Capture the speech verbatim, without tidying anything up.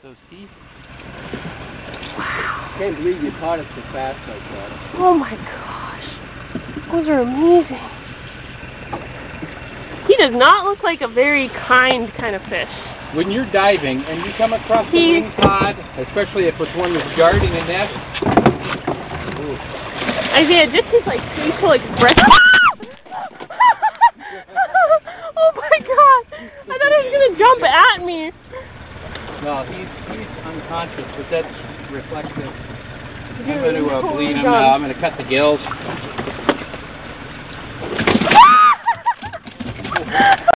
at those teeth. Wow. Can't believe you caught it so fast like that. Oh my gosh. Those are amazing. He does not look like a very kind kind of fish. When you're diving and you come across the He, lingcod, especially if it's one that's guarding a nest. Ooh. Isaiah, just his like facial expression. Oh my god! I thought he was gonna jump at me. No, he's, he's unconscious, but that's reflective. Dude, I'm going to uh, oh bleed him God. now. I'm going to cut the gills.